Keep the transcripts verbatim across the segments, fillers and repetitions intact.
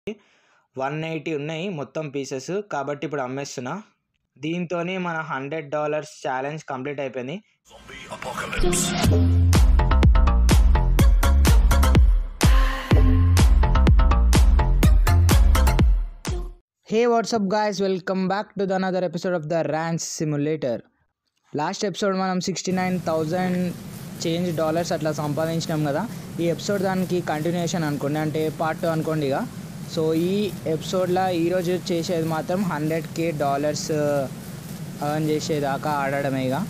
One eighty ఉన్నాయి మొత్తం pieces. కాబట్టి ఇప్పుడు అమ్మేస్తున్నా. దీంతోని మన హండ్రెడ్ డాలర్స్ ఛాలెంజ్ కంప్లీట్ అయిపోయింది. Hey, what's up guys, welcome back to the another episode of the Ranch Simulator. Last episode మనం sixty nine thousand change dollars అట్లా సంపాదించినాం కదా. ఈ ఎపిసోడ్ దానికి కంటిన్యూషన్ అనుకోండి, అంటే పార్ట్ టూ అనుకోండి ఇక. సో ఈ ఎపిసోడ్లో ఈరోజు చేసేది మాత్రం హండ్రెడ్ కే డాలర్స్ ఎర్న్ చేసేదాకా ఆడడమే ఇక.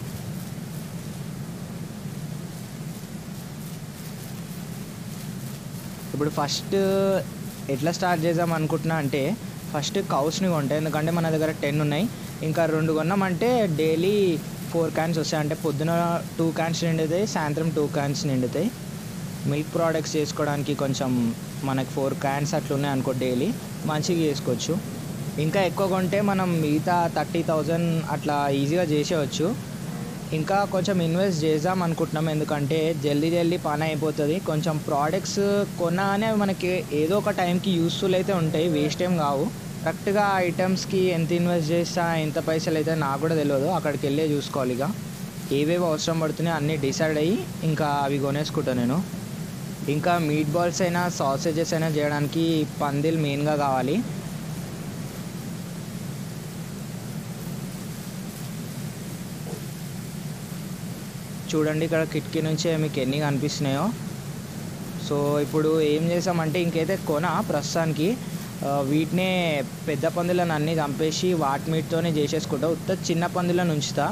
ఇప్పుడు ఫస్ట్ ఎట్లా స్టార్ట్ చేద్దాం అనుకుంటున్నా అంటే, ఫస్ట్ కౌస్ని కొంటాయి, ఎందుకంటే మన దగ్గర టెన్ ఉన్నాయి. ఇంకా రెండు కొన్నామంటే డైలీ ఫోర్ క్యాన్స్ వస్తాయి. అంటే పొద్దున టూ క్యాన్స్ నిండుతాయి, సాయంత్రం టూ క్యాన్స్ నిండుతాయి. మిల్క్ ప్రోడక్ట్స్ చేసుకోవడానికి కొంచెం మనకి ఫోర్ క్యాన్స్ అట్లా ఉన్నాయి అనుకో, డైలీ మంచిగా చేసుకోవచ్చు. ఇంకా ఎక్కువ కొంటే మనం మిగతా థర్టీ థౌజండ్ అట్లా ఈజీగా చేసేవచ్చు. ఇంకా కొంచెం ఇన్వెస్ట్ చేద్దాం అనుకుంటున్నాం, ఎందుకంటే జల్దీ జల్దీ పని అయిపోతుంది. కొంచెం ప్రోడక్ట్స్ కొనగానే మనకి ఏదో ఒక టైంకి యూస్ఫుల్ అయితే ఉంటాయి, వేస్ట్ ఏం కావు. కరెక్ట్గా ఐటమ్స్కి ఎంత ఇన్వెస్ట్ చేస్తా ఎంత పైసలు అయితే నాకు కూడా తెలియదు, అక్కడికి వెళ్ళే చూసుకోవాలి. ఇక ఏవేవి అవసరం పడుతున్నాయో అన్నీ డిసైడ్ అయ్యి ఇంకా అవి కొనేసుకుంటాను నేను. ఇంకా మీట్ బాల్స్ అయినా సాసేజెస్ అయినా చేయడానికి పందిల్ మెయిన్గా కావాలి. చూడండి ఇక్కడ కిటికీ నుంచే మీకు ఎన్ని కనిపిస్తున్నాయో. సో ఇప్పుడు ఏం చేసామంటే, ఇంకైతే కొన ప్రస్తుతానికి వీటినే పెద్ద పందులను అన్నీ చంపేసి వాటి మీట్తోనే చేసేసుకుంటా. ఉత్త చిన్న పందులను ఉంచుతా.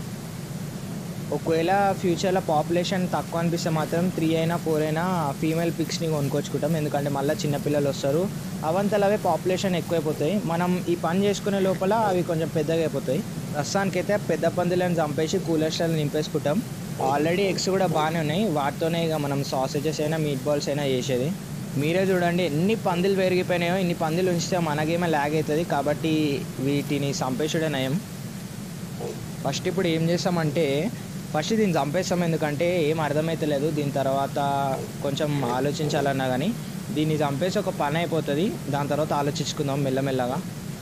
ఒకవేళ ఫ్యూచర్లో పాపులేషన్ తక్కువ అనిపిస్తే మాత్రం త్రీ అయినా ఫోర్ అయినా ఫీమేల్ పిక్స్ని కొనుక్కొచ్చుకుంటాం, ఎందుకంటే మళ్ళీ చిన్నపిల్లలు వస్తారు. అవంతలవే పాపులేషన్ ఎక్కువైపోతాయి. మనం ఈ పని చేసుకునే లోపల అవి కొంచెం పెద్దగా అయిపోతాయి. ప్రస్తుతానికైతే పెద్ద పందులను చంపేసి కూలర్స్లో నింపేసుకుంటాం. ఆల్రెడీ ఎగ్స్ కూడా బాగానే ఉన్నాయి, వాటితోనే ఇక మనం సాసేజెస్ అయినా మీట్ బాల్స్ అయినా చేసేది. మీరే చూడండి ఎన్ని పందులు పెరిగిపోయినాయో. ఇన్ని పందులు ఉంచితే మనకేమో ల్యాగ్ అవుతుంది, కాబట్టి వీటిని చంపేసుడే నయం. ఫస్ట్ ఇప్పుడు ఏం చేస్తామంటే, ఫస్ట్ దీన్ని చంపేస్తాం, ఎందుకంటే ఏం అర్థమవుతలేదు. దీని తర్వాత కొంచెం ఆలోచించాలన్నా కానీ దీన్ని చంపేసి ఒక పని అయిపోతుంది. దాని తర్వాత ఆలోచించుకుందాం మెల్లమెల్లగా.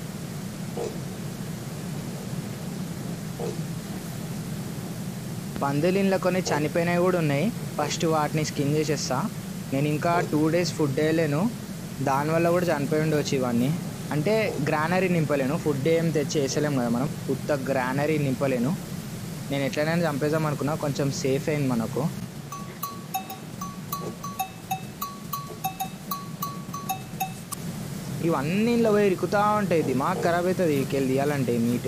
పందులు ఇంట్లో కొన్ని చనిపోయినవి కూడా ఉన్నాయి. ఫస్ట్ వాటిని స్కిన్ చేసేస్తా. నేను ఇంకా టూ డేస్ ఫుడ్ వేయలేను, దానివల్ల కూడా చనిపోయి ఉండవచ్చు ఇవన్నీ. అంటే గ్రానరీ నింపలేను, ఫుడ్ ఏం తెచ్చి వేసలేము కదా మనం, ఉత్త గ్రానరీ నింపలేను. నేను ఎట్లయినా చంపేద్దాం అనుకున్నా, కొంచెం సేఫ్ అయింది మనకు. ఇవన్నీ ఇంట్లో పోయి ఇరుకుతూ ఉంటాయి, దిమాగ్ ఖరాబ్ అవుతుంది వీకెళ్ళి తీయాలంటే మీట్.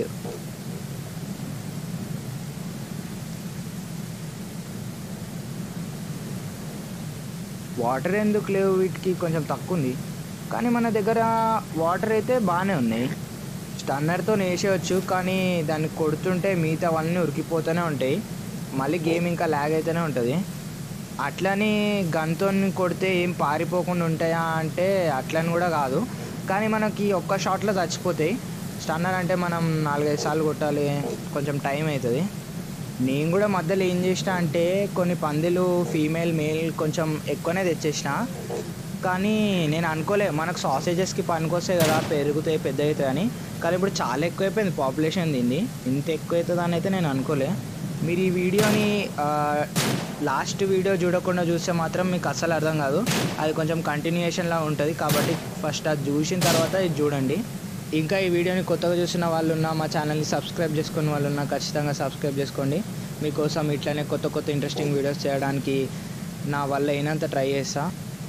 వాటర్ ఎందుకు లేవు వీటికి, కొంచెం తక్కువ ఉంది. కానీ మన దగ్గర వాటర్ అయితే బాగానే ఉన్నాయి. స్టన్నర్తో వేసేయచ్చు, కానీ దాన్ని కొడుతుంటే మిగతావన్నీ ఉరికిపోతూనే ఉంటాయి. మళ్ళీ గేమ్ ఇంకా ల్యాగ్ అయితేనే ఉంటుంది. అట్లని గన్తో కొడితే ఏం పారిపోకుండా ఉంటాయా అంటే అట్లని కూడా కాదు, కానీ మనకి ఒక్క షాట్లో చచ్చిపోతాయి. స్టన్నర్ అంటే మనం నాలుగైదు సార్లు కొట్టాలి, కొంచెం టైం అవుతుంది. నేను కూడా మధ్యలో ఏం చేసిన అంటే, కొన్ని పందులు ఫీమేల్ మేల్ కొంచెం ఎక్కువనే తెచ్చేసిన. కానీ నేను అనుకోలే మనకు సాసేజెస్కి పనికొస్తాయి కదా, పెరుగుతాయి పెద్ద అవుతాయి అని. కానీ ఇప్పుడు చాలా ఎక్కువైపోయింది పాపులేషన్ దీన్ని, ఇంత ఎక్కువ అవుతుంది అని అయితే నేను అనుకోలే. మీరు ఈ వీడియోని లాస్ట్ వీడియో చూడకుండా చూస్తే మాత్రం మీకు అస్సలు అర్థం కాదు, అది కొంచెం కంటిన్యూషన్లా ఉంటుంది. కాబట్టి ఫస్ట్ అది చూసిన తర్వాత ఇది చూడండి. ఇంకా ఈ వీడియోని కొత్తగా చూసిన వాళ్ళు ఉన్నా, మా ఛానల్ని సబ్స్క్రైబ్ చేసుకున్న వాళ్ళు ఉన్నా ఖచ్చితంగా సబ్స్క్రైబ్ చేసుకోండి. మీకోసం ఇట్లనే కొత్త కొత్త ఇంట్రెస్టింగ్ వీడియోస్ చేయడానికి నా వల్ల అయినంత ట్రై చేస్తా.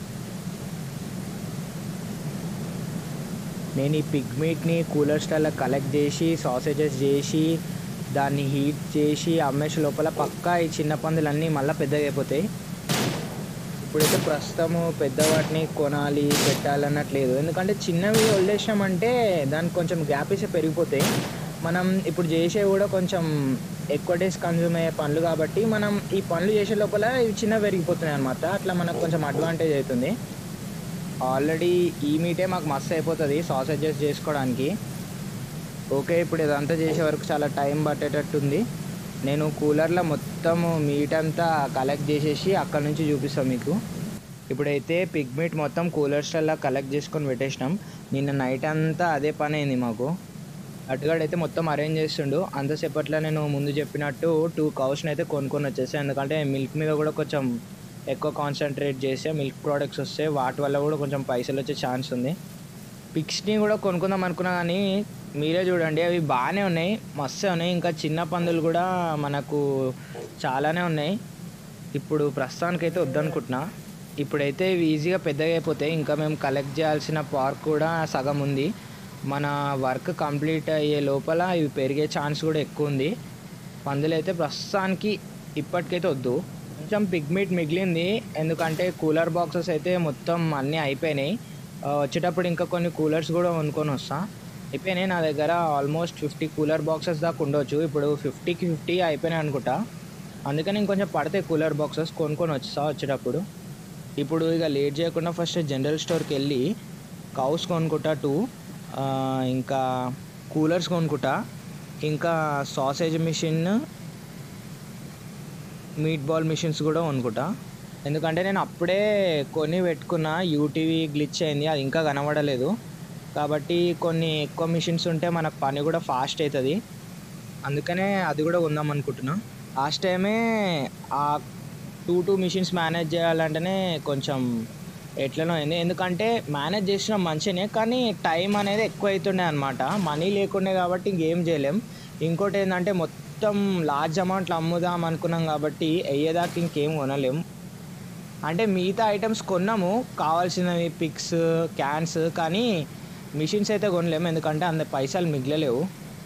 నేను ఈ పిగ్ మీట్ని కూలర్ స్టైల్లో కలెక్ట్ చేసి సాసేజెస్ చేసి దాన్ని హీట్ చేసి అమ్మేసే లోపల పక్కా ఈ చిన్న పందులన్నీ మళ్ళీ పెద్దగా అయిపోతాయి. ఇప్పుడైతే ప్రస్తుతము పెద్ద వాటిని కొనాలి పెట్టాలన్నట్లేదు, ఎందుకంటే చిన్నవి వదిలేసామంటే దానికి కొంచెం గ్యాప్ ఇస్తే పెరిగిపోతాయి. మనం ఇప్పుడు చేసే కూడా కొంచెం ఎక్కువ డేస్ కన్జ్యూమ్ అయ్యే పనులు కాబట్టి మనం ఈ పనులు చేసే లోపల ఇవి చిన్నవి పెరిగిపోతున్నాయి అనమాట. అట్లా మనకు కొంచెం అడ్వాంటేజ్ అవుతుంది. ఆల్రెడీ ఈ మీటే మాకు మస్తు అయిపోతుంది సాసేజెస్ చేసుకోవడానికి. ఓకే, ఇప్పుడు ఇదంతా చేసే వరకు చాలా టైం పట్టేటట్టుంది. నేను కూలర్లో మొత్తము మీట్ అంతా కలెక్ట్ చేసేసి అక్కడ నుంచి చూపిస్తాను మీకు. ఇప్పుడైతే పిగ్మీట్ మొత్తం కూలర్స్లలో కలెక్ట్ చేసుకొని పెట్టేసినాం. నిన్న నైట్ అంతా అదే పని అయింది మాకు. అటుగాడైతే మొత్తం అరేంజ్ చేస్తుండు. అంతసేపట్లో నేను ముందు చెప్పినట్టు టూ కౌస్ని అయితే కొనుక్కొని వచ్చేసాను. ఎందుకంటే మిల్క్ మీద కూడా కొంచెం ఎక్కువ కాన్సన్ట్రేట్ చేస్తే మిల్క్ ప్రోడక్ట్స్ వస్తే వాటి వల్ల కూడా కొంచెం పైసలు వచ్చే ఛాన్స్ ఉంది. పిక్స్ని కూడా కొనుక్కుందాం అనుకున్నా కానీ మీరే చూడండి, అవి బాగానే ఉన్నాయి, మస్తు ఉన్నాయి. ఇంకా చిన్న పందులు కూడా మనకు చాలానే ఉన్నాయి. ఇప్పుడు ప్రస్తుతానికైతే వద్దనుకుంటున్నా. ఇప్పుడైతే ఇవి ఈజీగా పెద్దగా అయిపోతాయి. ఇంకా మేము కలెక్ట్ చేయాల్సిన పార్క్ కూడా సగం ఉంది. మన వర్క్ కంప్లీట్ అయ్యే లోపల ఇవి పెరిగే ఛాన్స్ కూడా ఎక్కువ ఉంది. పందులు అయితే ప్రస్తుతానికి ఇప్పటికైతే వద్దు. కొంచెం పిగ్మీట్ మిగిలింది, ఎందుకంటే కూలర్ బాక్సెస్ అయితే మొత్తం అన్నీ అయిపోయినాయి. వచ్చేటప్పుడు ఇంకా కొన్ని కూలర్స్ కూడా కొనుక్కొని వస్తా. అయిపోయినాయి నా దగ్గర ఆల్మోస్ట్ ఫిఫ్టీ కూలర్ బాక్సెస్ దాకా ఉండొచ్చు. ఇప్పుడు ఫిఫ్టీకి ఫిఫ్టీ అయిపోయినాయి అనుకుంటా. అందుకని ఇంకొంచెం పడితే కూలర్ బాక్సెస్ కొనుక్కొని వచ్చా వచ్చేటప్పుడు. ఇప్పుడు ఇక లేట్ చేయకుండా ఫస్ట్ జనరల్ స్టోర్కి వెళ్ళి కౌస్ కొనుక్కుంటా టూ, ఇంకా కూలర్స్ కొనుక్కుంటా, ఇంకా sausage machine, meat ball machines కూడా కొనుక్కుంటా. ఎందుకంటే నేను అప్పుడే కొని పెట్టుకున్న, యూటీవీ గ్లిచ్ అయింది, అది ఇంకా కనబడలేదు. కాబట్టి కొన్ని ఎక్కువ మిషన్స్ ఉంటే మనకు పని కూడా ఫాస్ట్ అవుతుంది. అందుకనే అది కూడా కొందాం అనుకుంటున్నా. లాస్ట్ టైమే ఆ టూ టూ మిషన్స్ మేనేజ్ చేయాలంటేనే కొంచెం ఎట్లనో అయింది. ఎందుకంటే మేనేజ్ చేసిన మంచినే, కానీ టైం అనేది ఎక్కువ అవుతుండే అనమాట. మనీ లేకుండే కాబట్టి ఇంకేం చేయలేం. ఇంకోటి ఏంటంటే మొత్తం లార్జ్ అమౌంట్లు అమ్ముదాం అనుకున్నాం కాబట్టి అయ్యేదాకా ఇంకేం కొనలేం. అంటే మిగతా ఐటమ్స్ కొన్నాము, కావాల్సినవి పిక్స్, క్యాన్స్, కానీ మిషన్స్ అయితే కొనలేము, ఎందుకంటే అంత పైసలు మిగలలేవు.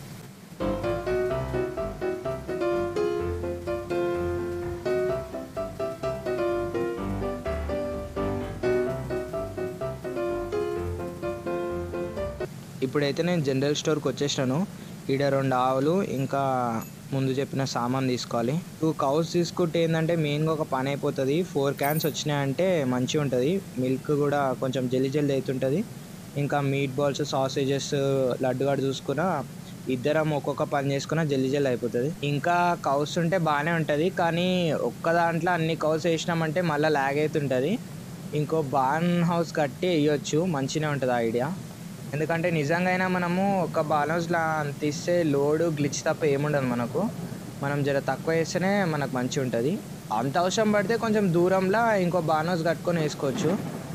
ఇప్పుడైతే నేను జనరల్ స్టోర్కి వచ్చేసాను. ఈడ రెండు ఆవులు, ఇంకా ముందు చెప్పిన సామాన్ తీసుకోవాలి. టూ కౌస్ తీసుకుంటే ఏంటంటే మెయిన్గా ఒక పని అయిపోతుంది. ఫోర్ క్యాన్స్ వచ్చినాయంటే మంచిగా ఉంటుంది. మిల్క్ కూడా కొంచెం జల్దీ జల్దీ అవుతుంటుంది. ఇంకా మీట్ బాల్స్, సాసేజెస్, లడ్డుగాడు చూసుకున్నా ఇద్దరం ఒక్కొక్క పని చేసుకున్నా జల్దీ జల్దీ అయిపోతుంది. ఇంకా కౌస్ ఉంటే బాగానే ఉంటుంది, కానీ ఒక్క దాంట్లో అన్ని కౌస్ వేసినామంటే మళ్ళీ లాగ్ అవుతుంటుంది. ఇంకో బార్న్ హౌస్ కట్టి వేయచ్చు, మంచిగా ఉంటుంది ఆ ఐడియా. ఎందుకంటే నిజంగా అయినా మనము ఒక బార్న్ హౌస్లో తీస్తే లోడు గ్లిచ్ తప్ప ఏముండదు మనకు. మనం జర తక్కువ వేస్తేనే మనకు మంచిగా ఉంటుంది. అంత అవసరం పడితే కొంచెం దూరంలో ఇంకో బార్న్ హౌస్ కట్టుకొని వేసుకోవచ్చు.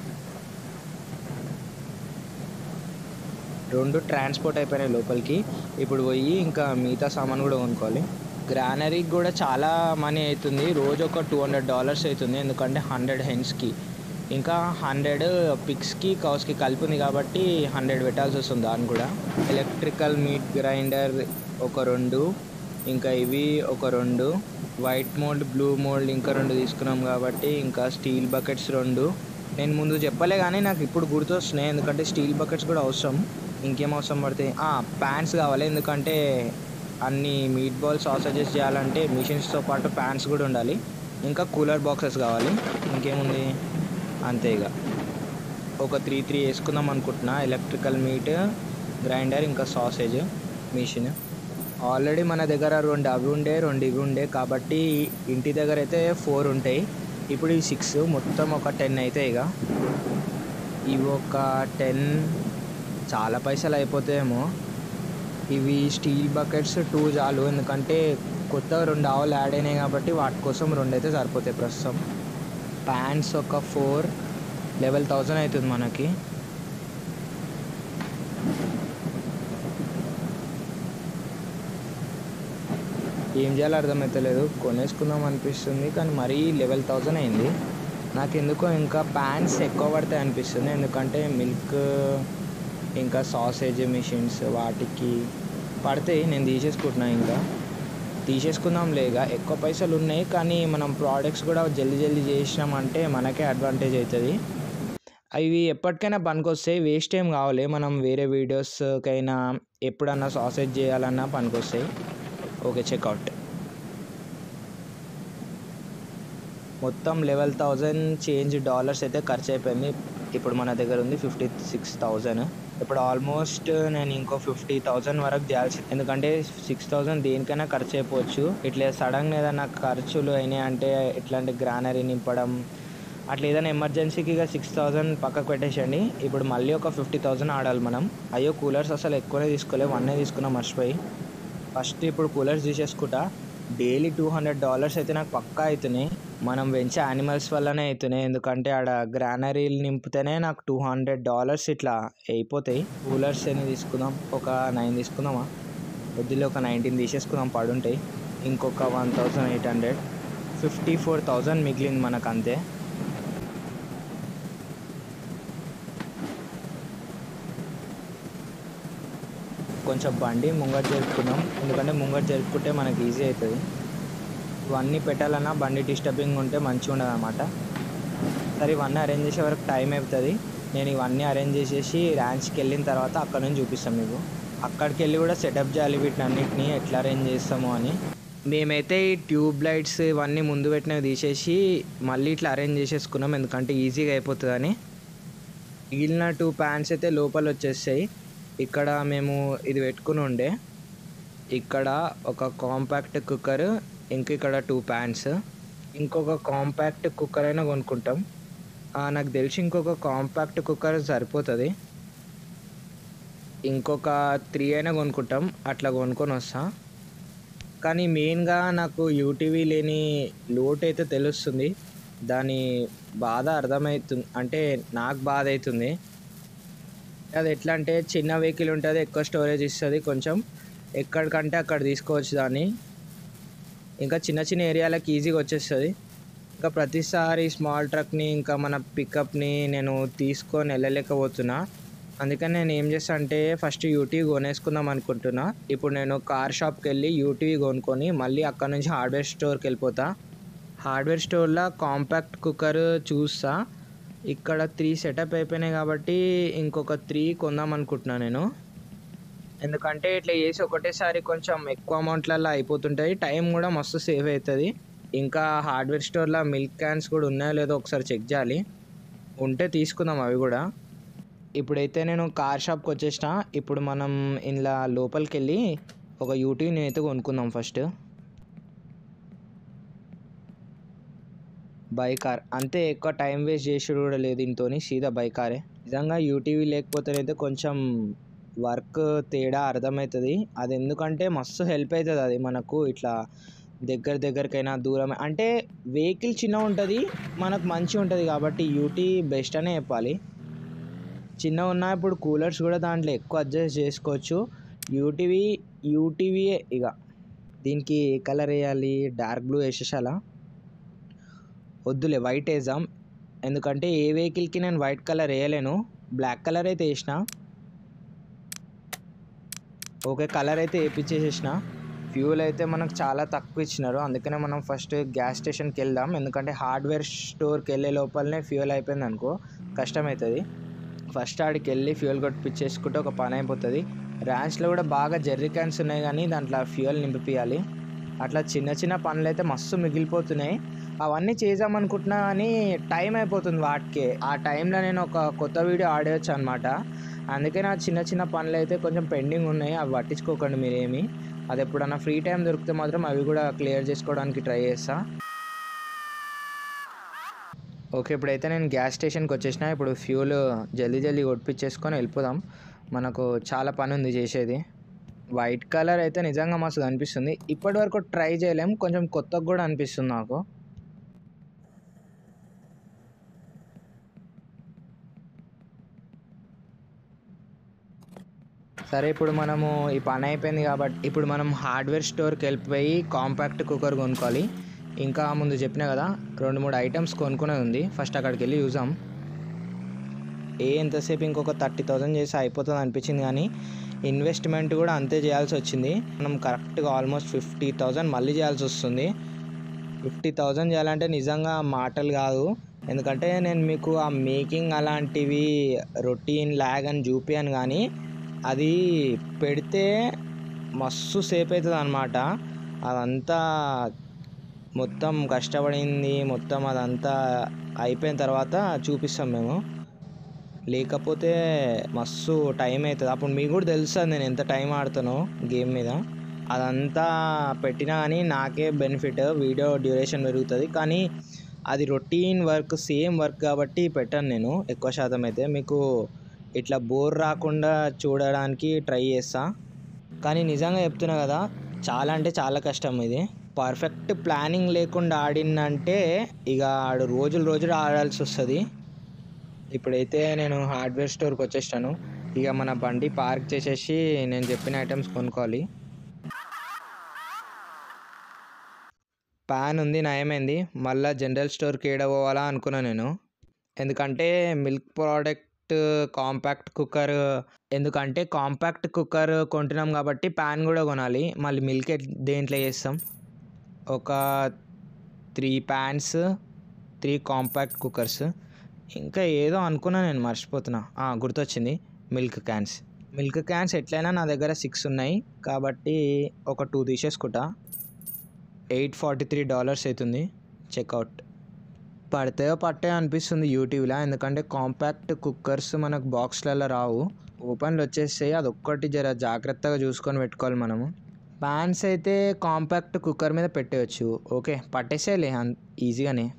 రెండు ట్రాన్స్పోర్ట్ అయిపోయినాయి లోపలికి. ఇప్పుడు పోయి ఇంకా మిగతా సామాన్ కూడా కొనుక్కోవాలి. గ్రానరీకి కూడా చాలా మనీ అవుతుంది, రోజు ఒక టూ హండ్రెడ్ డాలర్స్ అవుతుంది. ఎందుకంటే హండ్రెడ్ హెన్స్కి ఇంకా హండ్రెడ్ పిక్స్కి కౌస్కి కలిపి ఉంది కాబట్టి హండ్రెడ్ పెట్టాల్సి వస్తుంది. దాన్ని కూడా ఎలక్ట్రికల్ మీట్ గ్రైండర్ ఒక రెండు, ఇంకా ఇవి ఒక రెండు, వైట్ మోల్డ్, బ్లూ మోల్డ్ ఇంకా రెండు తీసుకున్నాం కాబట్టి, ఇంకా స్టీల్ బకెట్స్ రెండు. నేను ముందు చెప్పలే కానీ నాకు ఇప్పుడు గుర్తొస్తున్నాయి, ఎందుకంటే స్టీల్ బకెట్స్ కూడా అవసరం. ఇంకేం అవసరం పడతాయి, ప్యాన్స్ కావాలి. ఎందుకంటే అన్ని మీట్ బాల్ సాసేజెస్ చేయాలంటే మిషన్స్తో పాటు ప్యాన్స్ కూడా ఉండాలి. ఇంకా కూలర్ బాక్సెస్ కావాలి. ఇంకేముంది, అంతే. ఇక ఒక త్రీ త్రీ వేసుకుందాం అనుకుంటున్నా. ఎలక్ట్రికల్ మీట్ గ్రైండర్ ఇంకా సాసేజ్ మిషన్. ఆల్రెడీ మన దగ్గర రెండు అవి ఉండే, రెండు ఇవి ఉండే, కాబట్టి ఇంటి దగ్గర అయితే ఫోర్ ఉంటాయి. ఇప్పుడు ఇవి సిక్స్, మొత్తం ఒక టెన్ అవుతాయి. ఇక ఇవి ఒక టెన్, చాలా పైసలు అయిపోతాయేమో. ఇవి స్టీల్ బకెట్స్ టూ చాలు, ఎందుకంటే కొత్తగా రెండు ఆవులు యాడ్ అయినాయి కాబట్టి వాటి కోసం రెండు అయితే సరిపోతాయి ప్రస్తుతం. ప్యాన్స్ ఒక ఫోర్, లెవెల్ థౌజండ్ అవుతుంది మనకి. ఏం చేయాలో అర్థమవుతలేదు, కొనేసుకుందాం అనిపిస్తుంది, కానీ మరీ లెవెల్ థౌజండ్ అయింది. నాకు ఎందుకో ఇంకా ప్యాన్స్ ఎక్కువ పడతాయి అనిపిస్తుంది, ఎందుకంటే మిల్క్ ఇంకా సాసేజ్ మిషన్స్ వాటికి పడతాయి. నేను తీసేసుకుంటున్నా, ఇంకా తీసేసుకుందాం లేక. ఎక్కువ పైసలు ఉన్నాయి, కానీ మనం ప్రోడక్ట్స్ కూడా జల్దీ జల్దీ చేసినామంటే మనకే అడ్వాంటేజ్ అవుతుంది. అవి ఎప్పటికైనా పనికొస్తాయి, వేస్ట్ ఏం కావాలి. మనం వేరే వీడియోస్కైనా ఎప్పుడన్నా సాసేజ్ చేయాలన్నా పనికొస్తాయి. Okay, checkout. మొత్తం లెవెల్ థౌజండ్ చేంజ్ డాలర్స్ అయితే ఖర్చు అయిపోయింది. ఇప్పుడు మన దగ్గర ఉంది ఫిఫ్టీ సిక్స్ థౌజండ్. ఇప్పుడు ఆల్మోస్ట్ నేను ఇంకో ఫిఫ్టీ థౌజండ్ వరకు చేయాల్సి, ఎందుకంటే సిక్స్ థౌజండ్ దేనికైనా ఖర్చు అయిపోవచ్చు. ఇట్లా సడన్గా ఏదైనా ఖర్చులు అయినాయి అంటే, ఎట్లాంటి గ్రానరీ నింపడం, అట్లా ఏదైనా ఎమర్జెన్సీకి ఇక సిక్స్ థౌజండ్ పక్కకు పెట్టేసండి. ఇప్పుడు మళ్ళీ ఒక ఫిఫ్టీ థౌజండ్ ఆడాలి మనం. అయ్యో కూలర్స్ అసలు ఎక్కువనే తీసుకోలేము, వన్నే తీసుకున్నాం మర్చిపోయి. ఫస్ట్ ఇప్పుడు కూలర్స్ తీసేసుకుంటా. డైలీ టూ హండ్రెడ్ డాలర్స్ అయితే నాకు పక్కా అవుతున్నాయి. మనం పెంచే యానిమల్స్ వల్లనే అవుతున్నాయి, ఎందుకంటే ఆడ గ్రానరీలు నింపితేనే నాకు టూ హండ్రెడ్ డాలర్స్ ఇట్లా అయిపోతాయి. కూలర్స్ ఎన్ని తీసుకుందాం, ఒక నైన్ తీసుకుందామా? వద్దులే ఒక నైన్టీన్ తీసేసుకుందాం, పడుంటాయి. ఇంకొక one thousand eight hundred fifty four thousand మిగిలింది మనకు అంతే. కొంచెం బండి ముంగట జరుపుకుందాం, ఎందుకంటే ముంగట జరుపుకుంటే మనకి ఈజీ అవుతుంది. ఇవన్నీ పెట్టాలన్నా బండి డిస్టర్బింగ్ ఉంటే మంచిగా ఉండదు అన్నమాట. సరే ఇవన్నీ అరేంజ్ చేసే వరకు టైం అవుతుంది. నేను ఇవన్నీ అరేంజ్ చేసేసి ర్యాంచ్కి వెళ్ళిన తర్వాత అక్కడ నుంచి చూపిస్తాను మీకు. అక్కడికి వెళ్ళి కూడా సెటప్ చేయాలి వీటిని అన్నిటినీ ఎట్లా అరేంజ్ చేస్తామో అని. మేమైతే ఈ ట్యూబ్ లైట్స్ ఇవన్నీ ముందు పెట్టినవి తీసేసి మళ్ళీ ఇట్లా అరేంజ్ చేసేసుకున్నాం, ఎందుకంటే ఈజీగా అయిపోతుందని. మిగిలిన టూ ప్యాన్స్ అయితే లోపల వచ్చేస్తాయి. ఇక్కడ మేము ఇది పెట్టుకుని ఉండే, ఇక్కడ ఒక కాంపాక్ట్ కుక్కర్, ఇంక ఇక్కడ టూ ప్యాన్స్. ఇంకొక కాంపాక్ట్ కుక్కర్ అయినా కొనుక్కుంటాం. నాకు తెలిసి ఇంకొక కాంపాక్ట్ కుక్కర్ సరిపోతుంది. ఇంకొక త్రీ అయినా కొనుక్కుంటాం, అట్లా కొనుక్కొని వస్తా. కానీ మెయిన్గా నాకు యూటీవీ లేని లోటు అయితే తెలుస్తుంది, దాని బాధ అర్థమవుతుంది, అంటే నాకు బాధ అవుతుంది. అది ఎట్లా అంటే చిన్న వెహికల్ ఉంటుంది, ఎక్కువ స్టోరేజ్ ఇస్తుంది, కొంచెం ఎక్కడికంటే అక్కడ తీసుకోవచ్చు దాన్ని. ఇంకా చిన్న చిన్న ఏరియాలకు ఈజీగా వచ్చేస్తుంది. ఇంకా ప్రతిసారి స్మాల్ ట్రక్ని ఇంకా మన పికప్ని నేను తీసుకొని వెళ్ళలేకపోతున్నా. అందుకని నేను ఏం చేస్తా అంటే ఫస్ట్ యూటీవీ కొనేసుకుందాం అనుకుంటున్నా. ఇప్పుడు నేను కార్ షాప్కి వెళ్ళి యూటీవీ కొనుక్కొని మళ్ళీ అక్కడ నుంచి హార్డ్వేర్ స్టోర్కి వెళ్ళిపోతా. హార్డ్వేర్ స్టోర్లో కాంపాక్ట్ కుక్కర్ చూస్తా. ఇక్కడ త్రీ సెటప్ అయిపోయినాయి కాబట్టి ఇంకొక త్రీ కొందాం అనుకుంటున్నాను నేను, ఎందుకంటే ఇట్లా చేసి ఒకటేసారి కొంచెం ఎక్కువ అమౌంట్లలో అయిపోతుంటాయి, టైం కూడా మస్తు సేవ్ అవుతుంది. ఇంకా హార్డ్వేర్ స్టోర్లో మిల్క్ క్యాన్స్ కూడా ఉన్నాయో లేదో ఒకసారి చెక్ చేయాలి, ఉంటే తీసుకుందాం అవి కూడా. ఇప్పుడైతే నేను కార్ షాప్కి వచ్చేసిన. ఇప్పుడు మనం ఇలా లోపలికి వెళ్ళి ఒక యూటీవీని అయితే కొనుక్కుందాం ఫస్ట్. బై కార్ అంతే, ఎక్కువ టైం వేస్ట్ చేసేది కూడా లేదు దీంతో, సీదా బై కారే. నిజంగా యూటీవీ లేకపోతేనైతే కొంచెం వర్క్ తేడా అర్థమవుతుంది. అది ఎందుకంటే మస్తు హెల్ప్ అవుతుంది అది మనకు, ఇట్లా దగ్గర దగ్గరకైనా దూరం, అంటే వెహికల్ చిన్న ఉంటుంది మనకు మంచిగా ఉంటుంది కాబట్టి యూటీవీ బెస్ట్ అనే చెప్పాలి. చిన్న ఉన్నా ఇప్పుడు కూలర్స్ కూడా దాంట్లో ఎక్కువ అడ్జస్ట్ చేసుకోవచ్చు. యూటీవీ యూటీవీయే ఇక. దీనికి ఏ కలర్ వేయాలి, డార్క్ బ్లూ వేసేసాలా? వద్దులే వైట్ వేద్దాం, ఎందుకంటే ఏ వెహికల్కి నేను వైట్ కలర్ వేయలేను, బ్లాక్ కలర్ అయితే వేసిన. ఓకే కలర్ అయితే వేయించేసేసిన. ఫ్యూల్ అయితే మనకు చాలా తక్కువ ఇచ్చినారు, అందుకనే మనం ఫస్ట్ గ్యాస్ స్టేషన్కి వెళ్దాం, ఎందుకంటే హార్డ్వేర్ స్టోర్కి వెళ్ళే లోపలనే ఫ్యూల్ అయిపోయింది అనుకో కష్టమవుతుంది. ఫస్ట్ ఆడికి వెళ్ళి ఫ్యూల్ కొట్టిపించేసుకుంటే ఒక పని అయిపోతుంది. ర్యాంచ్లో కూడా బాగా జెర్రీ క్యాన్స్ ఉన్నాయి కానీ దాంట్లో ఫ్యూయల్ నింపిపియాలి. అట్లా చిన్న చిన్న పనులు అయితే మస్తు మిగిలిపోతున్నాయి. అవన్నీ చేద్దామనుకుంటున్నా కానీ టైం అయిపోతుంది వాటికి. ఆ టైంలో నేను ఒక కొత్త వీడియో ఆడవచ్చు అనమాట. అందుకే నా చిన్న చిన్న పనులు అయితే కొంచెం పెండింగ్ ఉన్నాయి, అవి పట్టించుకోకండి మీరేమి. అది ఎప్పుడన్నా ఫ్రీ టైం దొరికితే మాత్రం అవి కూడా క్లియర్ చేసుకోవడానికి ట్రై చేస్తా. ఓకే ఇప్పుడైతే నేను గ్యాస్ స్టేషన్కి వచ్చేసిన. ఇప్పుడు ఫ్యూల్ జల్దీ జల్దీ కొట్టించేసుకొని వెళ్ళిపోదాం, మనకు చాలా పని ఉంది చేసేది. వైట్ కలర్ అయితే నిజంగా మస్తు అనిపిస్తుంది. ఇప్పటి వరకు ట్రై చేయలేం, కొంచెం కొత్తగా కూడా అనిపిస్తుంది నాకు. సరే ఇప్పుడు మనము ఈ పని అయిపోయింది కాబట్టి ఇప్పుడు మనం హార్డ్వేర్ స్టోర్కి వెళ్ళిపోయి కాంపాక్ట్ కుక్కర్ కొనుక్కోవాలి. ఇంకా ముందు చెప్పినా కదా రెండు మూడు ఐటమ్స్ కొనుక్కునేది ఉంది, ఫస్ట్ అక్కడికి వెళ్ళి చూసాం. ఏ ఎంతసేపు ఇంకొక థర్టీ థౌజండ్ చేసి అయిపోతుంది అనిపించింది, కానీ ఇన్వెస్ట్మెంట్ కూడా అంతే చేయాల్సి వచ్చింది. మనం కరెక్ట్గా ఆల్మోస్ట్ ఫిఫ్టీ థౌజండ్ మళ్ళీ చేయాల్సి వస్తుంది. ఫిఫ్టీ థౌజండ్ చేయాలంటే నిజంగా మాటలు కాదు, ఎందుకంటే నేను మీకు ఆ మేకింగ్ అలాంటివి రొటీన్ ల్యాగ్ అని చూపించాను, కానీ అది పెడితే మస్తు సేపు అవుతుంది అన్నమాట. అదంతా మొత్తం కష్టపడింది మొత్తం అదంతా అయిపోయిన తర్వాత చూపిస్తాం మేము, లేకపోతే మస్తు టైం అవుతుంది. అప్పుడు మీకు కూడా తెలుస్తుంది నేను ఎంత టైం ఆడుతానో గేమ్ మీద. అదంతా పెట్టినా కానీ నాకే బెనిఫిట్, వీడియో డ్యూరేషన్ పెరుగుతుంది, కానీ అది రొటీన్ వర్క్, సేమ్ వర్క్ కాబట్టి పెట్టాను నేను. ఎక్కువ శాతం అయితే మీకు ఇట్లా బోర్ రాకుండా చూడడానికి ట్రై చేస్తా. కానీ నిజంగా చెప్తున్నా కదా, చాలా అంటే చాలా కష్టం ఇది. పర్ఫెక్ట్ ప్లానింగ్ లేకుండా ఆడిందంటే ఇక ఆడు రోజులు రోజులు ఆడాల్సి వస్తుంది. ఇప్పుడైతే నేను హార్డ్వేర్ స్టోర్కి వచ్చేసాను. ఇక మన బండి పార్క్ చేసేసి నేను చెప్పిన ఐటమ్స్ కొనుక్కోవాలి. ప్యాన్ ఉంది, నయమైంది. మళ్ళీ జనరల్ స్టోర్కి ఏడ పోవాలా అనుకున్నా నేను. ఎందుకంటే మిల్క్ ప్రోడక్ట్ కాంపాక్ట్ కుక్కర్ ఎందుకంటే కాంపాక్ట్ కుక్కర్ కొంటున్నాం కాబట్టి ప్యాన్ కూడా కొనాలి. మళ్ళీ మిల్క్ దేంట్లో చేస్తాం? ఒక three pans, three compact cookers, ఇంకా ఏదో అనుకున్నా నేను, మర్చిపోతున్నా. గుర్తొచ్చింది, మిల్క్ క్యాన్స్. మిల్క్ క్యాన్స్ ఎట్లయినా నా దగ్గర సిక్స్ ఉన్నాయి కాబట్టి ఒక టూ తీసేసుకుంటా. ఎయిట్ ఫార్టీ త్రీ డాలర్స్ అవుతుంది చెక్అవుట్. పడితే పట్టే అనిపిస్తుంది యూట్యూబ్లో, ఎందుకంటే కాంపాక్ట్ కుక్కర్స్ మనకు బాక్స్లలో రావు, ఓపెన్లు వచ్చేస్తాయి. అది ఒక్కటి జర జాగ్రత్తగా చూసుకొని పెట్టుకోవాలి మనము. ప్యాన్స్ అయితే కాంపాక్ట్ కుక్కర్ మీద పెట్టేయచ్చు. ఓకే, పట్టేసేలే ఈజీగానే.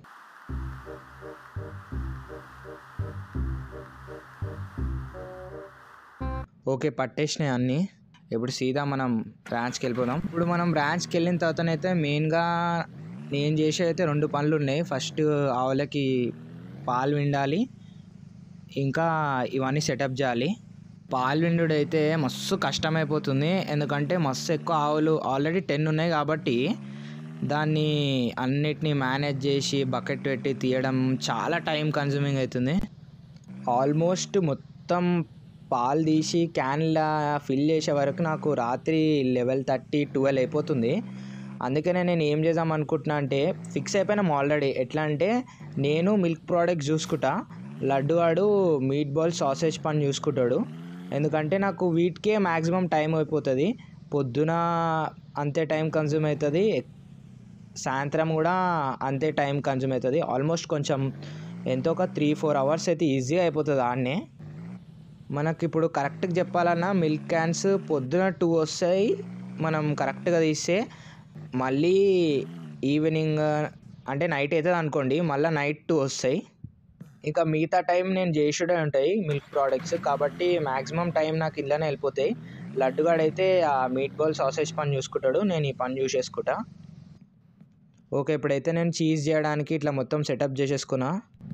ఓకే, పట్టేసినాయి అన్నీ. ఇప్పుడు సీదా మనం ర్యాంచ్కి వెళ్ళిపోదాం. ఇప్పుడు మనం ర్యాంచ్కి వెళ్ళిన తర్వాతనైతే మెయిన్గా నేను చేసే అయితే రెండు పనులు ఉన్నాయి. ఫస్ట్ ఆవులకి పాలు విండాలి, ఇంకా ఇవన్నీ సెటప్ చేయాలి. పాలు విండుడు అయితే మస్తు కష్టమైపోతుంది, ఎందుకంటే మస్తు ఎక్కువ ఆవులు, ఆల్రెడీ టెన్ ఉన్నాయి కాబట్టి దాన్ని అన్నిటినీ మేనేజ్ చేసి బకెట్ పెట్టి తీయడం చాలా టైం కన్జ్యూమింగ్ అవుతుంది. ఆల్మోస్ట్ మొత్తం పాలు తీసి క్యాన్లా ఫిల్ చేసే వరకు నాకు రాత్రి లెవెల్ థర్టీ ట్వెల్వ్ అయిపోతుంది. అందుకనే నేను ఏం చేద్దాం అనుకుంటున్నా అంటే, ఫిక్స్ అయిపోయినాం ఆల్రెడీ. ఎట్లా అంటే నేను మిల్క్ ప్రోడక్ట్స్ చూసుకుంటా, లడ్డు వాడు మీట్ బాల్ సాసేజ్ పని చూసుకుంటాడు. ఎందుకంటే నాకు వీటికే మ్యాక్సిమం టైం అయిపోతుంది. పొద్దున అంతే టైం కన్జ్యూమ్ అవుతుంది, సాయంత్రం కూడా అంతే టైం కన్జ్యూమ్ అవుతుంది. ఆల్మోస్ట్ కొంచెం ఎంతో ఒక త్రీ ఫోర్ అవర్స్ అయితే ఈజీగా అయిపోతుంది ఆడనే. మనకి ఇప్పుడు కరెక్ట్గా చెప్పాలన్నా మిల్క్ క్యాన్స్ పొద్దున టూ వస్తాయి మనం కరెక్ట్గా తీస్తే, మళ్ళీ ఈవినింగ్ అంటే నైట్ అవుతుంది అనుకోండి, మళ్ళీ నైట్ టూ వస్తాయి. ఇంకా మిగతా టైం నేను చేసుడే ఉంటాయి మిల్క్ ప్రోడక్ట్స్ కాబట్టి మ్యాక్సిమం టైం నాకు ఇళ్ళనే వెళ్ళిపోతాయి. లడ్డుగాడైతే ఆ మీట్ బాల్ సాసేజ్ పని చూసుకుంటాడు, నేను ఈ పని చూసేసుకుంటా. ఓకే, ఇప్పుడైతే నేను చీజ్ చేయడానికి ఇట్లా మొత్తం సెటప్ చేసేసుకున్నా.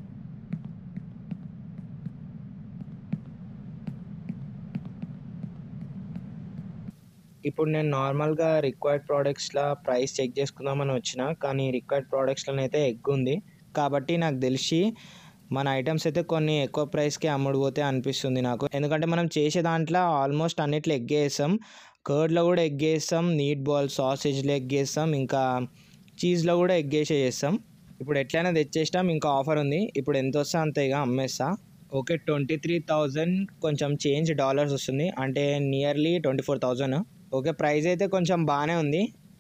ఇప్పుడు నేను నార్మల్గా రిక్వైర్డ్ ప్రోడక్ట్స్లో ప్రైస్ చెక్ చేసుకుందామని వచ్చిన, కానీ రిక్వైర్డ్ ప్రోడక్ట్స్లో అయితే ఎగ్ ఉంది కాబట్టి నాకు తెలిసి మన ఐటమ్స్ అయితే కొన్ని ఎక్కువ ప్రైస్కే అమ్ముడుపోతే అనిపిస్తుంది నాకు. ఎందుకంటే మనం చేసే దాంట్లో ఆల్మోస్ట్ అన్నిట్లో ఎగ్ వేస్తాం, కర్డ్లో కూడా ఎగ్ వేస్తాం, మీట్ బాల్ సాసేజ్లో ఎగ్ వేస్తాం, ఇంకా చీజ్లో కూడా ఎగ్ వేసే చేస్తాం. ఇప్పుడు ఎట్లయినా తెచ్చేస్తాం, ఇంకా ఆఫర్ ఉంది. ఇప్పుడు ఎంత వస్తే అంత ఇక అమ్మేస్తా. ఓకే, ట్వంటీ త్రీ థౌజండ్ కొంచెం చేంజ్ డాలర్స్ వస్తుంది, అంటే nearly twenty four thousand. Okay, price అయితే కొంచెం బాగానే ఉంది.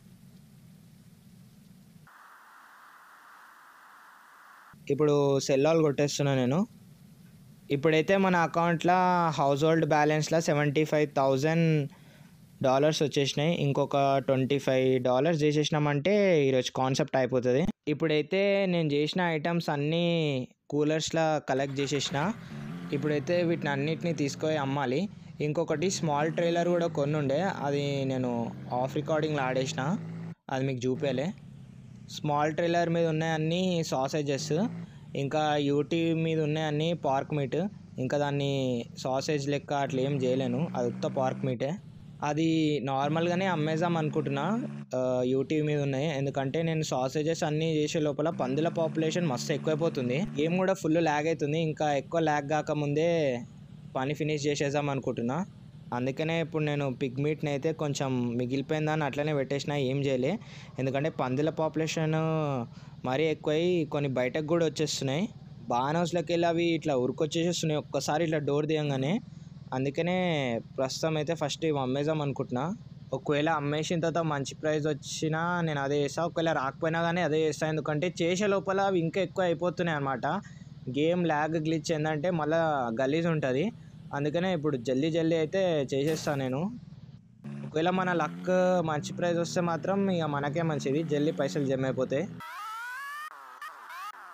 ఇప్పుడు సెల్ ఆల్ కొట్టేస్తున్నా నేను. ఇప్పుడైతే మన అకౌంట్లో హౌస్ హోల్డ్ బ్యాలెన్స్లో సెవెంటీ ఫైవ్ థౌజండ్ డాలర్స్ వచ్చేసినాయి. ఇంకొక ట్వంటీ ఫైవ్ డాలర్స్ చేసేసినామంటే ఈరోజు కాన్సెప్ట్ అయిపోతుంది. ఇప్పుడైతే నేను చేసిన ఐటమ్స్ అన్నీ కూలర్స్లో కలెక్ట్ చేసేసిన. ఇప్పుడైతే వీటిని అన్నిటినీ తీసుకొని అమ్మాలి. ఇంకొకటి స్మాల్ ట్రైలర్ కూడా కొన్ని ఉండే, అది నేను ఆఫ్ రికార్డింగ్లో ఆడేసిన, అది మీకు చూపేలే. స్మాల్ ట్రైలర్ మీద ఉన్నాయన్నీ సాసేజెస్, ఇంకా యూటీ మీద ఉన్నాయన్నీ పార్క్ మీట్. ఇంకా దాన్ని సాసేజ్ లెక్క అట్లా ఏం చేయలేను, అది ఉత్త పార్క్ మీటే. అది నార్మల్గానే అమ్మేద్దాం అనుకుంటున్నా యూటీ మీద ఉన్నాయి, ఎందుకంటే నేను సాసేజెస్ అన్నీ చేసే లోపల పందుల పాపులేషన్ మస్తు ఎక్కువైపోతుంది, గేమ్ కూడా ఫుల్ ల్యాగ్ అవుతుంది. ఇంకా ఎక్కువ ల్యాగ్ కాకముందే పని ఫినిష్ చేసేద్దాం అనుకుంటున్నా. అందుకనే ఇప్పుడు నేను పిగ్ మీట్ని అయితే కొంచెం మిగిలిపోయిందని అట్లనే పెట్టేసిన, ఏం చేయలే. ఎందుకంటే పందుల పాపులేషన్ మరీ ఎక్కువై కొన్ని బయటకు కూడా వచ్చేస్తున్నాయి. బాన్ హౌస్లోకి వెళ్ళి అవి ఇట్లా ఉరికొచ్చేసేస్తున్నాయి ఒక్కసారి ఇట్లా డోర్ తీయంగానే. అందుకనే ప్రస్తుతం అయితే ఫస్ట్ ఇవి అమ్మేద్దాం అనుకుంటున్నా. ఒకవేళ అమ్మేసిన తర్వాత మంచి ప్రైస్ వచ్చినా నేను అదే చేస్తాను, ఒకవేళ రాకపోయినా కానీ అదే చేస్తాను. ఎందుకంటే చేసే లోపల అవి ఇంకా ఎక్కువ అయిపోతున్నాయి అన్నమాట. గేమ్ ల్యాగ్ గ్లిచ్ ఏంటంటే మళ్ళీ గలీజ్ ఉంటుంది. అందుకనే ఇప్పుడు జల్దీ జల్దీ అయితే చేసేస్తాను నేను. ఒకవేళ మన లక్ మంచి ప్రైస్ వస్తే మాత్రం ఇక మనకే మంచిది, జల్దీ పైసలు జమ అయిపోతాయి.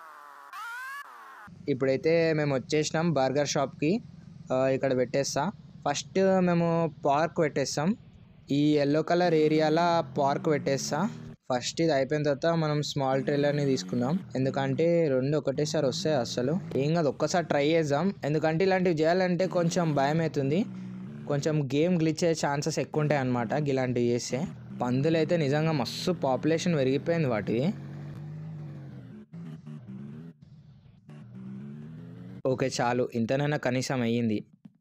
ఇప్పుడైతే మేము వచ్చేసినాం బర్గర్ షాప్కి. ఇక్కడ పెట్టేస్తా. ఫస్ట్ మేము పార్క్ పెట్టేస్తాం. ఈ ఎల్లో కలర్ ఏరియాలో పార్క్ పెట్టేస్తా. ఫస్ట్ ఇది అయిపోయిన తర్వాత మనం స్మాల్ ట్రైలర్ని తీసుకుందాం, ఎందుకంటే రెండు ఒకటేసారి వస్తాయి. అసలు ఏం కాదు, ఒక్కసారి ట్రై చేద్దాం. ఎందుకంటే ఇలాంటివి చేయాలంటే కొంచెం భయం అవుతుంది, కొంచెం గేమ్ గ్లిచ్ అయ్యే ఛాన్సెస్ ఎక్కువ ఉంటాయి అన్నమాట ఇలాంటివి చేస్తే. పందులు అయితే నిజంగా మస్తు పాపులేషన్ పెరిగిపోయింది వాటిది. ఓకే చాలు, ఇంతనైనా కనీసం అయ్యింది.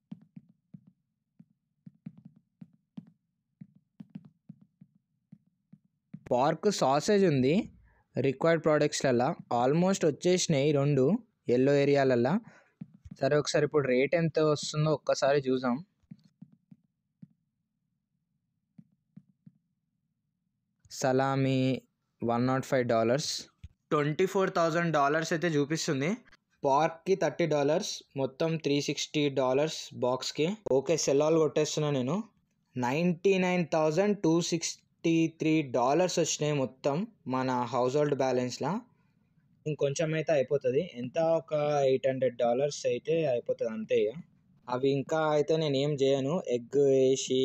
పార్క్ సాసేజ్ ఉంది రిక్వైర్డ్ ప్రోడక్ట్స్లల్లో, ఆల్మోస్ట్ వచ్చేసినాయి రెండు ఎల్లో ఏరియాలల్లో. సరే ఒకసారి ఇప్పుడు రేట్ ఎంత వస్తుందో ఒక్కసారి చూద్దాం. Salami one nought five dollars twenty four thousand dollars అయితే చూపిస్తుంది. పార్క్కి థర్టీ డాలర్స్ మొత్తం త్రీ సిక్స్టీ డాలర్స్ బాక్స్కి. ఓకే సెల్ ఆల్ కొట్టేస్తున్నా నేను. Ninety nine thousand two sixty three dollars వచ్చినాయి మొత్తం మన హౌస్ హోల్డ్ బ్యాలెన్స్లో. ఇంకొంచెం అయితే అయిపోతుంది, ఎంత ఒక ఎయిట్ హండ్రెడ్ డాలర్స్ అయితే అయిపోతుంది అంతే. ఇక అవి ఇంకా అయితే నేను ఏం చేయను, ఎగ్ వేసి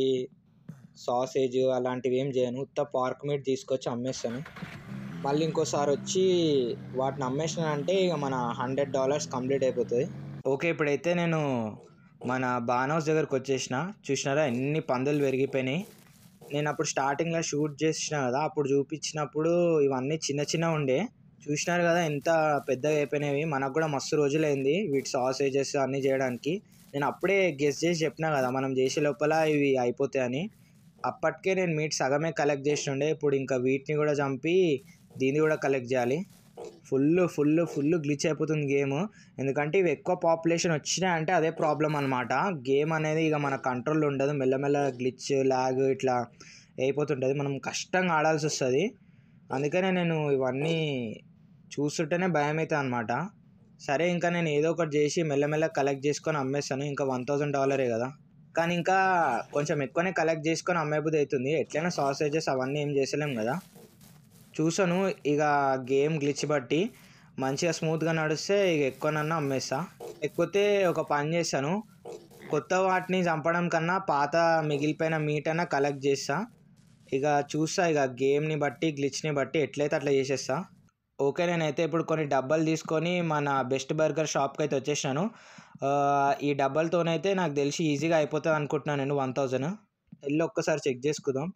సాసేజ్ అలాంటివి ఏం చేయను. ఉత్త పార్క్ మీట్ తీసుకొచ్చి అమ్మేస్తాను. మళ్ళీ ఇంకోసారి వచ్చి వాటిని అమ్మేసిన అంటే ఇక మన హండ్రెడ్ డాలర్స్ కంప్లీట్ అయిపోతుంది. ఓకే ఇప్పుడైతే నేను మన బాన్ హౌస్ దగ్గరకు వచ్చేసిన. చూసినారా ఎన్ని పందులు పెరిగిపోయినాయి. నేను అప్పుడు స్టార్టింగ్లో షూట్ చేసిన కదా, అప్పుడు చూపించినప్పుడు ఇవన్నీ చిన్న చిన్న ఉండే. చూసినారు కదా ఎంత పెద్దగా అయిపోయినవి. మనకు కూడా మస్తు రోజులైంది వీటి సాసేజెస్ అన్నీ చేయడానికి. నేను అప్పుడే గెస్ చేసి చెప్పినా కదా మనం చేసే లోపల ఇవి అయిపోతాయని. అప్పటికే నేను మీట్ సగమే కలెక్ట్ చేసి ఉండే. ఇప్పుడు ఇంకా వీటిని కూడా చంపి దీన్ని కూడా కలెక్ట్ చేయాలి. ఫుల్ ఫుల్ ఫుల్ గ్లిచ్ అయిపోతుంది గేమ్. ఎందుకంటే ఇవి ఎక్కువ పాపులేషన్ వచ్చినాయంటే అదే ప్రాబ్లం అనమాట. గేమ్ అనేది ఇక మన కంట్రోల్లో ఉండదు, మెల్లమెల్ల గ్లిచ్ ల్యాగ్ ఇట్లా అయిపోతుంటుంది. మనం కష్టంగా ఆడాల్సి వస్తుంది. అందుకనే నేను ఇవన్నీ చూస్తుంటేనే భయం అవుతుంది అనమాట. సరే ఇంకా నేను ఏదో ఒకటి చేసి మెల్లమెల్ల కలెక్ట్ చేసుకొని అమ్మేస్తాను. ఇంకా వన్ థౌజండ్ డాలరే కదా, కానీ ఇంకా కొంచెం ఎక్కువనే కలెక్ట్ చేసుకొని అమ్మేబుద్ధి అవుతుంది. ఎట్లయినా సాసేజెస్ అవన్నీ ఏం చేసలేం కదా. చూసాను ఇక గేమ్ గ్లిచ్ బట్టి మంచిగా స్మూత్గా నడిస్తే ఇక ఎక్కువనన్నా అమ్మేస్తా. లేకపోతే ఒక పని చేస్తాను, కొత్త వాటిని చంపడం కన్నా పాత మిగిలిపోయిన మీట్ అయినా కలెక్ట్ చేస్తా. ఇక చూస్తా ఇక గేమ్ని బట్టి గ్లిచ్ని బట్టి ఎట్లయితే అట్లా చేసేస్తా. ఓకే నేనైతే ఇప్పుడు కొన్ని డబ్బాలు తీసుకొని మన బెస్ట్ బర్గర్ షాప్కి అయితే వచ్చేసాను. ఈ డబ్బాలతోనైతే నాకు తెలిసి ఈజీగా అయిపోతుంది అనుకుంటున్నాను నేను. వన్ థౌజండ్ వెళ్ళి ఒక్కసారి చెక్ చేసుకుందాం.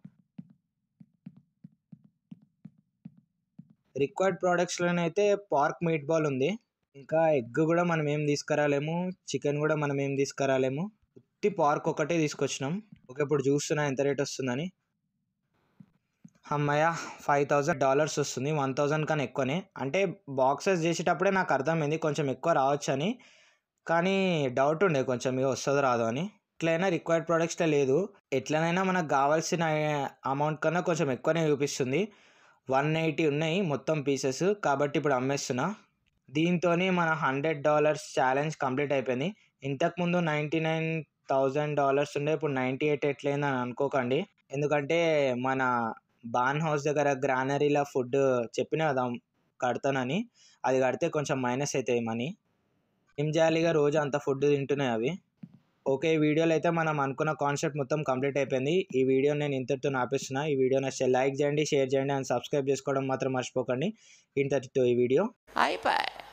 రిక్వైర్డ్ ప్రోడక్ట్స్లోనైతే పార్క్ మీట్ బాల్ ఉంది, ఇంకా ఎగ్ కూడా మనం ఏం తీసుకురాలేము, చికెన్ కూడా మనం ఏం తీసుకురాలేము. ఉత్తి పార్క్ ఒకటే తీసుకొచ్చినాం. ఓకే ఇప్పుడు చూస్తున్నా ఎంత రేట్ వస్తుందని. అమ్మయ్య ఫైవ్ థౌజండ్ డాలర్స్ వస్తుంది, వన్ థౌజండ్ కన్నా ఎక్కువనే. అంటే బాక్సెస్ చేసేటప్పుడే నాకు అర్థమైంది కొంచెం ఎక్కువ రావచ్చు అని, కానీ డౌట్ ఉండే కొంచెం ఇక వస్తుందో రాదో అని. ఎట్లయినా రిక్వైర్డ్ ప్రోడక్ట్స్లో లేదు, ఎట్లనైనా మనకు కావాల్సిన అమౌంట్ కన్నా కొంచెం ఎక్కువనే చూపిస్తుంది. వన్ ఎయిటీ ఉన్నాయి మొత్తం పీసెస్, కాబట్టి ఇప్పుడు అమ్మేస్తున్నా. దీంతో మన హండ్రెడ్ డాలర్స్ ఛాలెంజ్ కంప్లీట్ అయిపోయింది. ఇంతకుముందు నైంటీ నైన్ థౌజండ్ డాలర్స్ ఉండే, ఇప్పుడు నైంటీ ఎయిట్ ఎట్లయిందని అనుకోకండి. ఎందుకంటే మన బాన్ హౌస్ దగ్గర గ్రానరీలో ఫుడ్ చెప్పిన కదా కడతానని, అది కడితే కొంచెం మైనస్ అవుతాయి మనీ. ఏం చేయాలిగా రోజు అంత ఫుడ్ తింటున్నాయి అవి. ఓకే ఈ వీడియోలో అయితే మనం అనుకున్న కాన్సెప్ట్ మొత్తం కంప్లీట్ అయిపోయింది. ఈ వీడియో నేను ఇంతటితో ఆపేస్తున్నా. ఈ వీడియో నచ్చితే లైక్ చేయండి, షేర్ చేయండి అండ్ సబ్స్క్రైబ్ చేసుకోవడం మాత్రం మర్చిపోకండి. ఇంతటితో ఈ వీడియో అయిపోయి.